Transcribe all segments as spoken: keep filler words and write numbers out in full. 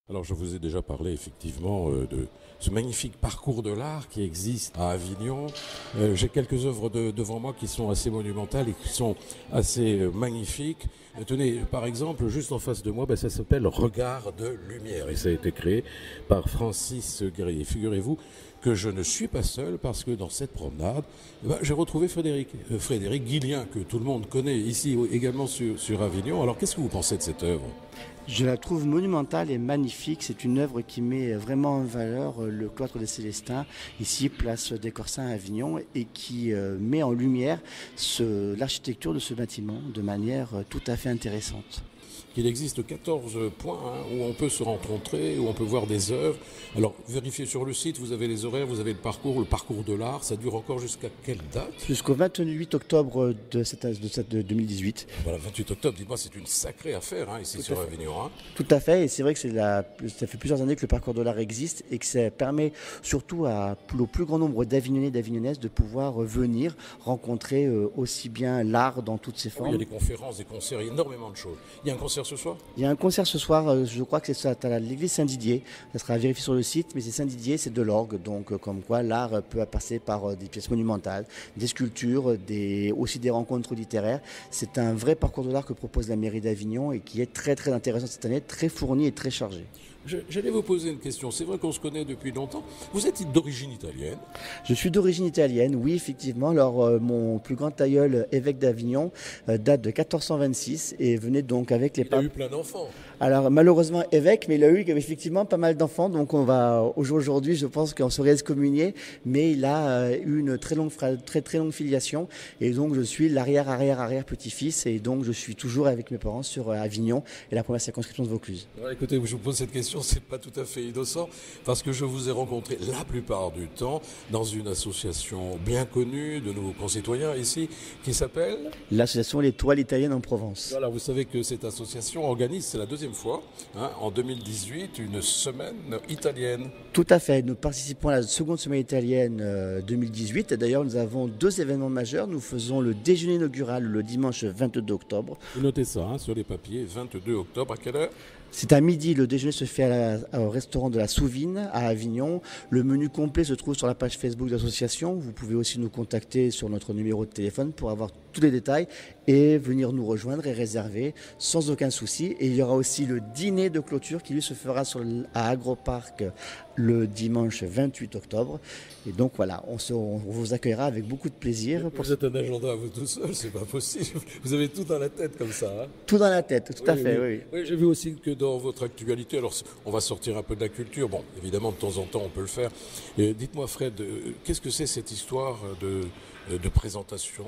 Alors je vous ai déjà parlé effectivement euh, de ce magnifique parcours de l'art qui existe à Avignon. Euh, J'ai quelques œuvres de- devant moi qui sont assez monumentales et qui sont assez euh, magnifiques. Euh, tenez, par exemple, juste en face de moi, ben, ça s'appelle Regard de lumière et ça a été créé par Francis Gray. Figurez-vous que je ne suis pas seul parce que dans cette promenade, eh ben, j'ai retrouvé Frédéric, euh, Frédéric Guillien, que tout le monde connaît ici également sur, sur Avignon. Alors qu'est-ce que vous pensez de cette œuvre? Je la trouve monumentale et magnifique. C'est une œuvre qui met vraiment en valeur le cloître des Célestins, ici, place des Corsins à Avignon, et qui euh, met en lumière ce- l'architecture de ce bâtiment de manière euh, tout à fait intéressante. Qu'il existe quatorze points hein, où on peut se rencontrer, où on peut voir des œuvres. Alors, vérifiez sur le site, vous avez les horaires, vous avez le parcours, le parcours de l'art. Ça dure encore jusqu'à quelle date? Jusqu'au vingt-huit octobre de, cette, de, cette, de deux mille dix-huit. Voilà, vingt-huit octobre, dites-moi, c'est une sacrée affaire hein, ici Tout sur à fait. Avignon. Hein. Tout à fait, et c'est vrai que c'est la, ça fait plusieurs années que le parcours de l'art existe et que ça permet surtout à, au plus grand nombre d'Avignonnais et d'Avignonnaises de pouvoir venir rencontrer euh, aussi bien l'art dans toutes ses Oui, il y formes. a des conférences, des concerts, il y a énormément de choses. Il y a un concert ce soir? Il y a un concert ce soir, euh, je crois que c'est ça, à l'église Saint-Didier. Ça sera vérifié sur le site, mais c'est Saint-Didier, c'est de l'orgue. Donc, euh, comme quoi l'art euh, peut passer par euh, des pièces monumentales, des sculptures, des, aussi des rencontres littéraires. C'est un vrai parcours de l'art que propose la mairie d'Avignon et qui est très très intéressant cette année, très fourni et très chargé. Je- J'allais vous poser une question. C'est vrai qu'on se connaît depuis longtemps. Vous êtes d'origine italienne. Je suis d'origine italienne, oui, effectivement. Alors, euh, mon plus grand aïeul, évêque d'Avignon, euh, date de quatorze cent vingt-six et venait donc avec les Il a papes. eu plein d'enfants. Alors, malheureusement, évêque, mais il a eu effectivement pas mal d'enfants. Donc, on va, aujourd'hui, je pense qu'on serait excommunié, mais il a euh, eu une très longue, fra- très, très longue filiation. Et donc, je suis l'arrière-arrière-arrière-petit-fils. Et donc, je suis toujours avec mes parents sur euh, Avignon et la première circonscription de Vaucluse. Alors, écoutez, je vous pose cette question, c'est pas tout à fait innocent, parce que je vous ai rencontré la plupart du temps dans une association bien connue de nos concitoyens ici, qui s'appelle... L'association Les Toiles Italiennes en Provence. Voilà, vous savez que cette association organise, c'est la deuxième fois, hein, en deux mille dix-huit, une semaine italienne. Tout à fait. Nous participons à la seconde semaine italienne euh, deux mille dix-huit. Et d'ailleurs, nous avons deux événements majeurs. Nous faisons le déjeuner inaugural le dimanche vingt-deux octobre. Vous notez ça hein, sur les papiers, vingt-deux octobre, à quelle heure? C'est à midi, le déjeuner se fait à la- au restaurant de la Souvine à Avignon. Le menu complet se trouve sur la page Facebook de l'association. Vous pouvez aussi nous contacter sur notre numéro de téléphone pour avoir tous les détails et venir nous rejoindre et réserver sans aucun souci. Et il y aura aussi le dîner de clôture qui lui se fera sur, l- à Agroparc le dimanche vingt-huit octobre. Et donc voilà, on, se- on vous accueillera avec beaucoup de plaisir. Pour Vous êtes un agenda à vous tout seul, c'est pas possible. Vous avez tout dans la tête comme ça. Hein. tout dans la tête, tout à Oui, fait, oui. oui. Oui, j'ai vu aussi que dans votre actualité, alors on va sortir un peu de la culture, bon, évidemment de temps en temps on peut le faire. Et dites-moi Fred, euh, qu'est-ce que c'est cette histoire de, de présentation?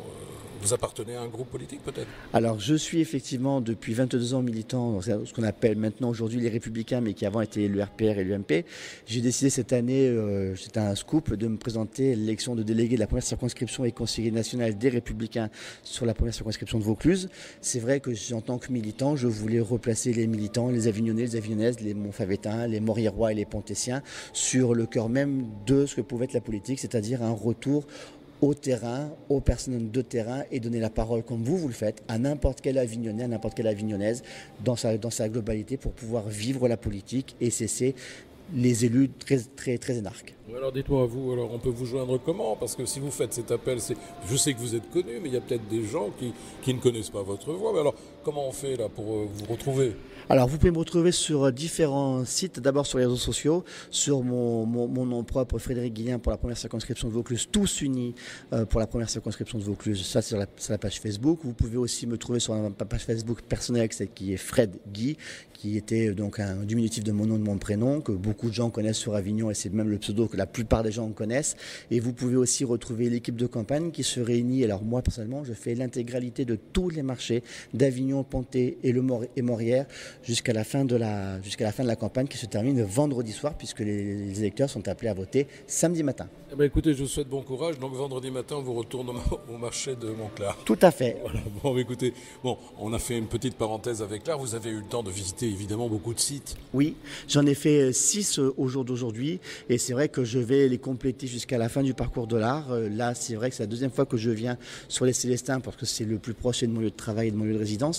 Vous appartenez à un groupe politique peut-être? Alors, je suis effectivement depuis vingt-deux ans militant dans ce qu'on appelle maintenant aujourd'hui les Républicains, mais qui avant étaient le R P R et l'U M P. J'ai décidé cette année, euh, c'était un scoop, de me présenter à l'élection de délégué de la première circonscription et conseiller national des Républicains sur la première circonscription de Vaucluse. C'est vrai que en tant que militant, je voulais replacer les militants, les Avignonnais, les Avignonnaises, les Montfavétains, les Moriérois et les Pontessiens sur le cœur même de ce que pouvait être la politique, c'est-à-dire un retour au terrain, aux personnes de terrain et donner la parole comme vous, vous le faites, à n'importe quel Avignonnais, à n'importe quelle Avignonnaise dans sa, dans sa globalité pour pouvoir vivre la politique et cesser les élus très, très, très énarques. Alors dites-moi vous, alors on peut vous joindre comment? Parce que si vous faites cet appel, c'est, je sais que vous êtes connu, mais il y a peut-être des gens qui, qui ne connaissent pas votre voix. Mais alors comment on fait là pour euh, vous retrouver? Alors, vous pouvez me retrouver sur différents sites, d'abord sur les réseaux sociaux, sur mon, mon, mon nom propre, Frédéric Guillien, pour la première circonscription de Vaucluse, tous unis euh, pour la première circonscription de Vaucluse, ça c'est sur la, sur la page Facebook. Vous pouvez aussi me trouver sur ma page Facebook personnelle, qui est Fred Guy, qui était donc un diminutif de mon nom, de mon prénom, que beaucoup de gens connaissent sur Avignon, et c'est même le pseudo que la plupart des gens connaissent. Et vous pouvez aussi retrouver l'équipe de campagne qui se réunit. Alors moi, personnellement, je fais l'intégralité de tous les marchés d'Avignon, Pontet et, le Mor et Morières, jusqu'à la fin de la jusqu'à la fin de la campagne qui se termine vendredi soir, puisque les, les électeurs sont appelés à voter samedi matin. Eh ben, écoutez, je vous souhaite bon courage. Donc vendredi matin, on vous retourne au, au marché de Montclar. Tout à fait. Voilà, bon, écoutez, bon, on a fait une petite parenthèse avec l'art. Vous avez eu le temps de visiter évidemment beaucoup de sites. Oui, j'en ai fait six au jour d'aujourd'hui, et c'est vrai que je vais les compléter jusqu'à la fin du parcours de l'art. Là, c'est vrai que c'est la deuxième fois que je viens sur les Célestins, parce que c'est le plus proche de mon lieu de travail et de mon lieu de résidence.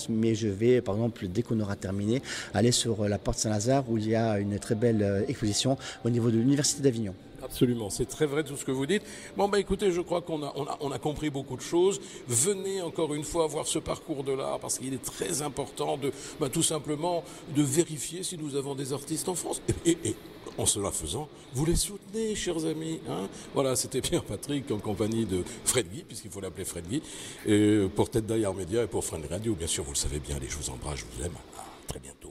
mais je vais, par exemple, dès qu'on aura terminé, aller sur la porte Saint-Lazare où il y a une très belle exposition au niveau de l'Université d'Avignon. Absolument, c'est très vrai tout ce que vous dites. Bon, bah écoutez, je crois qu'on a, on a, on a compris beaucoup de choses. Venez encore une fois voir ce parcours de l'art parce qu'il est très important de, bah, tout simplement, de vérifier si nous avons des artistes en France. Et, et, et en cela faisant, vous les soutenez, chers amis. Hein, voilà, c'était Pierre Patrick en compagnie de Fred Guy, puisqu'il faut l'appeler Fred Guy, et pour Tête d'Ailleurs Média et pour Fred Radio. Bien sûr, vous le savez bien, allez, je vous embrasse, je vous aime. À très bientôt.